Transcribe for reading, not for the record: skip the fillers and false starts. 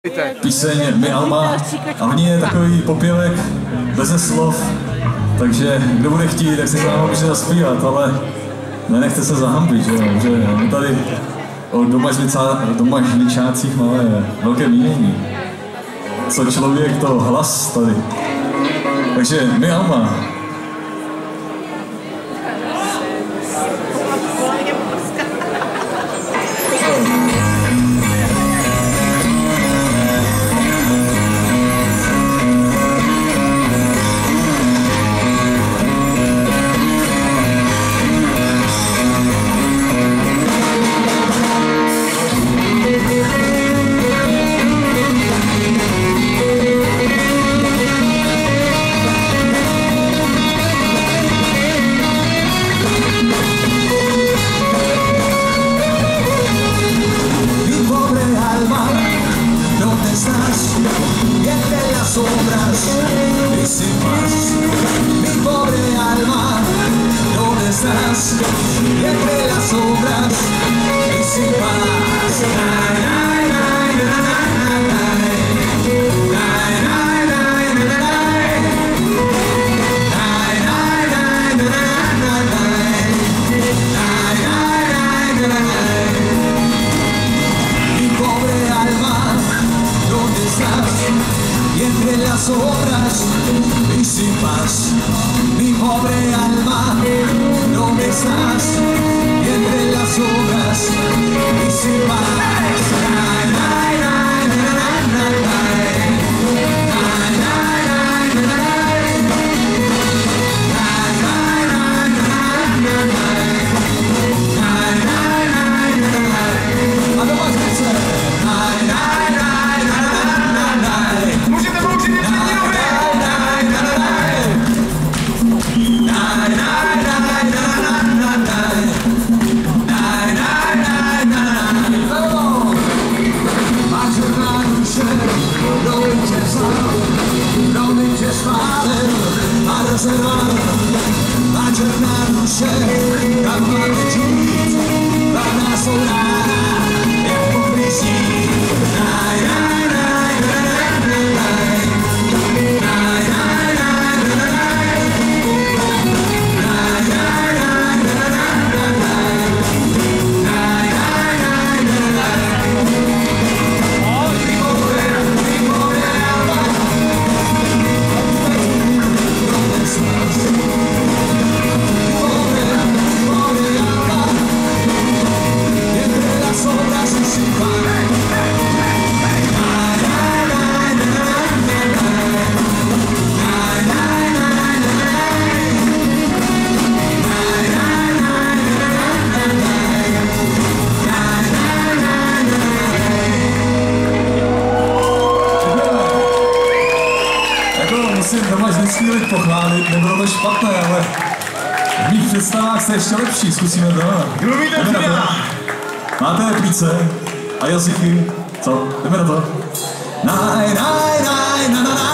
Píseň My Alma a v ní je takový popěvek beze slov, takže kdo bude chtít, tak si s námi může zaspívat, ale nenechte se zahambit, že my tady o domažličácích máme velké mínění. Co člověk, to hlas tady. Takže My Alma. Entre las sombras y sin más, mi pobre alma, ¿dónde estás? Entre las sombras y sin paz. Mi pobre alma, ¿dónde estás? Y entre las obras y sin paz, mi pobre alma, ¿dónde estás? Y entre las obras y sin paz. A černá duše, kam máme žít, hlavná jsou rána, jak pokryží. Musím doma vždycky lid pochválit, nebylo to špatné, ale v mých představách jste ještě lepší, zkusíme to. Jdeme na to. Máte plíce a jazyky, co? Jdeme na to. Naj, naj, naj, na, na, na.